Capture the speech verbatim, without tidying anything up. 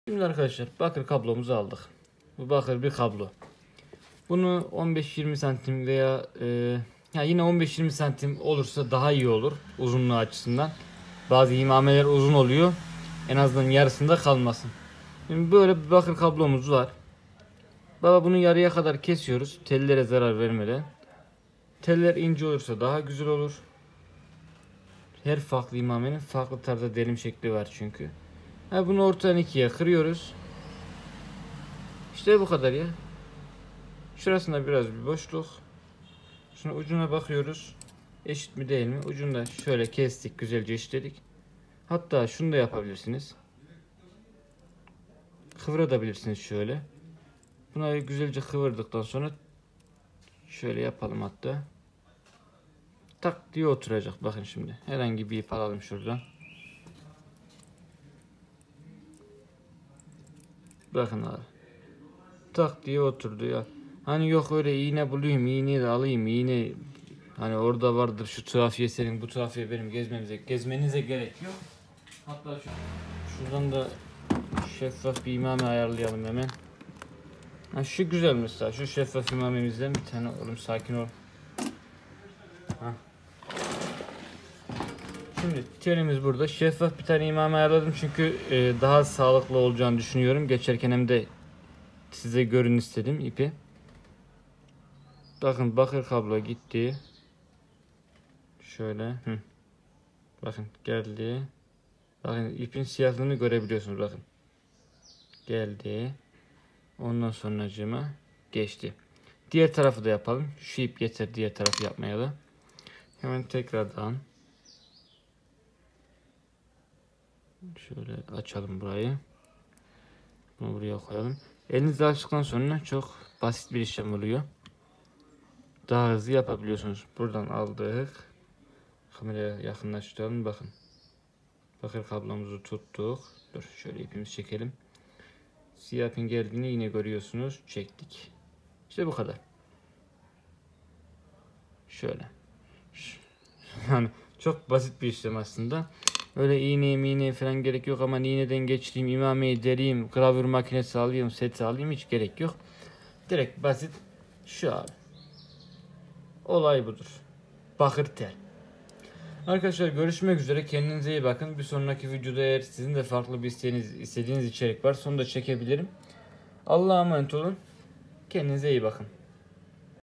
Şimdi arkadaşlar bakır kablomuzu aldık. Bu bakır bir kablo. Bunu on beş yirmi santim veya e, ya yine on beş yirmi santim olursa daha iyi olur uzunluğu açısından. Bazı imameler uzun oluyor. En azından yarısında kalmasın. Şimdi böyle bir bakır kablomuz var. Baba bunu yarıya kadar kesiyoruz. Tellere zarar vermeden. Teller ince olursa daha güzel olur. Her farklı imamenin farklı tarzda delim şekli var çünkü. Ha, bunu ortadan ikiye kırıyoruz. İşte bu kadar ya. Şurasında biraz bir boşluk. Şuna ucuna bakıyoruz. Eşit mi değil mi? Ucunu da şöyle kestik, güzelce eşitledik. Hatta şunu da yapabilirsiniz. Kıvırabilirsiniz şöyle. Bunları güzelce kıvırdıktan sonra şöyle yapalım hatta. Tak diye oturacak. Bakın şimdi. Herhangi bir ip alalım şuradan. Bakın abi. Tak diye oturdu ya. Hani yok öyle iğne bulayım, iğneyi de alayım, iğne hani orada vardır şu tuhafiye senin, bu tuhafiye benim gezmemize, gezmenize gerek yok. Hatta şu, şuradan da şeffaf bir imame ayarlayalım hemen. Ha, şu güzel mesela, şu şeffaf imamemizden bir tane. Oğlum sakin ol. Ha. Şimdi telimiz burada. Şeffaf bir tane imame ayarladım çünkü e, daha sağlıklı olacağını düşünüyorum. Geçerken hem de size görün istedim ipi. Bakın bakır kablo gitti. Şöyle. Hı. Bakın geldi. Bakın ipin siyahlığını görebiliyorsunuz bakın. Geldi. Ondan sonracığıma geçti. Diğer tarafı da yapalım. Şu ip yeter diğer tarafı yapmaya da. Hemen tekrardan şöyle açalım burayı. Bunu buraya koyalım. Elinizle açtıktan sonra çok basit bir işlem oluyor. Daha hızlı yapabiliyorsunuz. Buradan aldık. Kameraya yakınlaştıralım. Bakın. Bakır kablomuzu tuttuk. Dur şöyle ipimizi çekelim. Siyah ipin geldiğini yine görüyorsunuz. Çektik. İşte bu kadar. Şöyle. Yani çok basit bir işlem aslında. Öyle iğneye miğneye falan gerek yok ama iğneden geçireyim, imameyi dereyim, gravür makinesi alayım, set alayım hiç gerek yok. Direkt basit şu abi. Olay budur. Bakır tel. Arkadaşlar görüşmek üzere. Kendinize iyi bakın. Bir sonraki videoda eğer sizin de farklı bir isteğiniz, istediğiniz içerik var, onu da çekebilirim. Allah'a emanet olun. Kendinize iyi bakın.